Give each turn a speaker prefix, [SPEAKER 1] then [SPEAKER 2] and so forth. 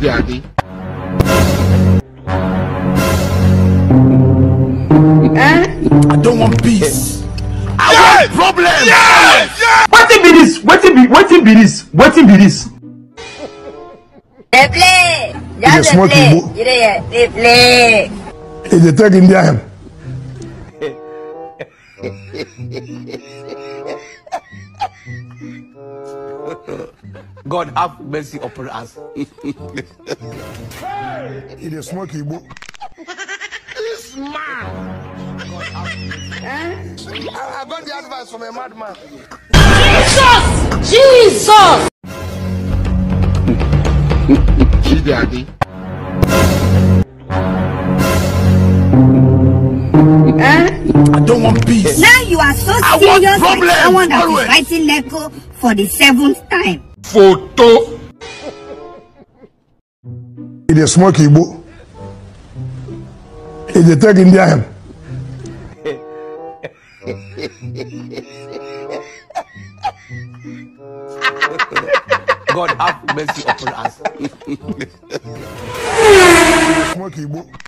[SPEAKER 1] Daddy.
[SPEAKER 2] I don't want peace. I want problems.
[SPEAKER 3] Yes! Wetin be this? Wetin be this?
[SPEAKER 4] They play.
[SPEAKER 2] It's a small
[SPEAKER 4] play.
[SPEAKER 2] Igbo.
[SPEAKER 4] They play.
[SPEAKER 2] It's a tag in their hand.
[SPEAKER 5] God have mercy upon us.
[SPEAKER 2] It's a small Igbo.
[SPEAKER 1] This man.
[SPEAKER 5] I got the advice from a madman.
[SPEAKER 4] Jesus!
[SPEAKER 1] Daddy.
[SPEAKER 2] I don't want peace.
[SPEAKER 4] Now you are so
[SPEAKER 2] I
[SPEAKER 4] serious
[SPEAKER 2] want problems.
[SPEAKER 4] with someone that
[SPEAKER 2] Always.
[SPEAKER 4] is fighting Neko for the 7th time.
[SPEAKER 1] Photo.
[SPEAKER 2] It's a small Igbo. It's a tag in their hand.
[SPEAKER 5] God have mercy upon us.
[SPEAKER 2] Small Igbo.